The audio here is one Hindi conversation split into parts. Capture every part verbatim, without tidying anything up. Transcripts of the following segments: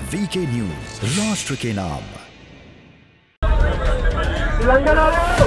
वीके न्यूज, राष्ट्र के नाम। लंदन आ रहे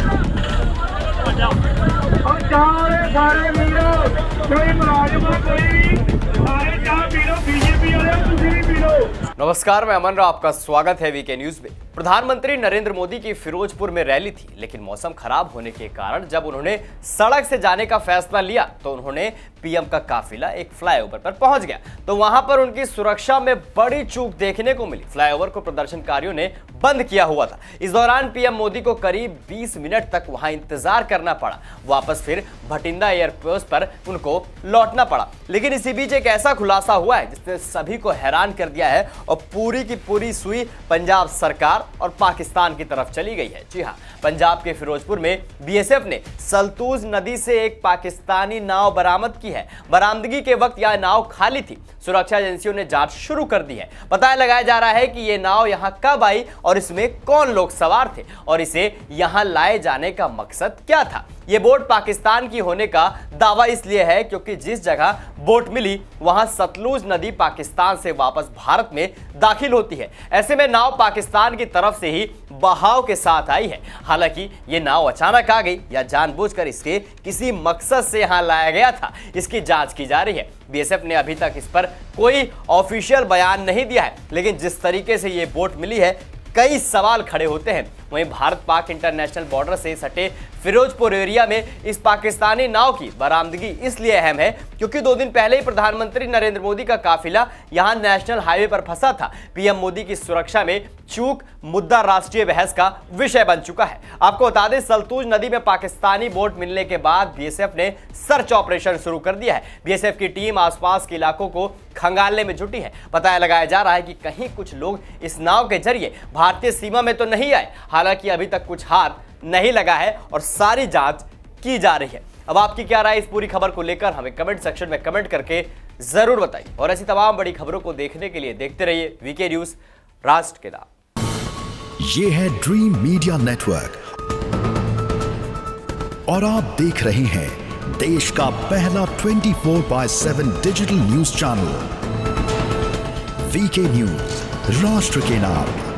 और सारे सारे मीरो कोई मुलाजिम कोई भी सारे चाह पी लो, बीजेपी वाले तुझे भी पी लो। नमस्कार, मैं अमन राव, आपका स्वागत है वीके न्यूज में। प्रधानमंत्री नरेंद्र मोदी की फिरोजपुर में रैली थी, लेकिन मौसम खराब होने के कारण जब उन्होंने सड़क से जाने का फैसला लिया तो उन्होंने पीएम का काफिला एक फ्लाईओवर पर पहुंच गया तो वहां पर उनकी सुरक्षा में बड़ी चूक देखने को मिली। फ्लाईओवर को प्रदर्शनकारियों ने बंद किया हुआ था। इस दौरान पीएम मोदी को करीब बीस मिनट तक वहां इंतजार करना पड़ा। वापस फिर भटिंडा एयरपोर्ट पर उनको लौटना पड़ा। लेकिन इसी बीच एक ऐसा खुलासा हुआ है जिसने सभी को हैरान कर दिया है और पूरी की पूरी सुई पंजाब सरकार और पाकिस्तान की तरफ चली गई है। जी हां, पंजाब के फिरोजपुर में बीएसएफ ने सतलुज नदी से एक पाकिस्तानी नाव बरामद की है। बरामदगी के वक्त यह नाव खाली थी। सुरक्षा एजेंसियों ने जांच शुरू कर दी है। पता लगाया जा रहा है कि यह नाव यहां कब आई और इसमें कौन लोग सवार थे और इसे यहां लाए जाने का मकसद क्या था। यह बोट पाकिस्तान की होने का दावा इसलिए है क्योंकि जिस जगह बोट मिली वहां सतलुज नदी पाकिस्तान से वापस भारत में दाखिल होती है। ऐसे में नाव पाकिस्तान की तरफ से ही बहाव के साथ आई है। हालांकि यह नाव अचानक आ गई या जानबूझकर इसके किसी मकसद से यहां लाया गया था, इसकी जांच की जा रही है। बीएसएफ ने अभी तक इस पर कोई ऑफिशियल बयान नहीं दिया है, लेकिन जिस तरीके से यह बोट मिली है कई सवाल खड़े होते हैं। वहीं भारत पाक इंटरनेशनल बॉर्डर से सटे फिरोजपुर एरिया में इस पाकिस्तानी नाव की बरामदगी इसलिए अहम है क्योंकि दो दिन पहले ही प्रधानमंत्री नरेंद्र मोदी का काफिला यहां नेशनल हाईवे पर फंसा था। पीएम मोदी की सुरक्षा में चूक मुद्दा राष्ट्रीय बहस का विषय बन चुका है। आपको बता दें, सतलुज नदी में पाकिस्तानी बोट मिलने के बाद बीएसएफ ने सर्च ऑपरेशन शुरू कर दिया है। बीएसएफ की टीम आसपास के इलाकों को खंगालने में जुटी है। पता लगाया जा रहा है कि कहीं कुछ लोग इस नाव के जरिए भारतीय सीमा में तो नहीं आए। हालांकि अभी तक कुछ हाथ नहीं लगा है और सारी जांच की जा रही है। अब आपकी क्या राय इस पूरी खबर को लेकर हमें कमेंट सेक्शन में कमेंट करके जरूर बताइए और ऐसी तमाम बड़ी खबरों को देखने के लिए देखते रहिए वीके न्यूज, राष्ट्र के नाम। ये है ड्रीम मीडिया नेटवर्क और आप देख रहे हैं देश का पहला चौबीस बाय सात digital news channel VK news, राष्ट्र के नाम।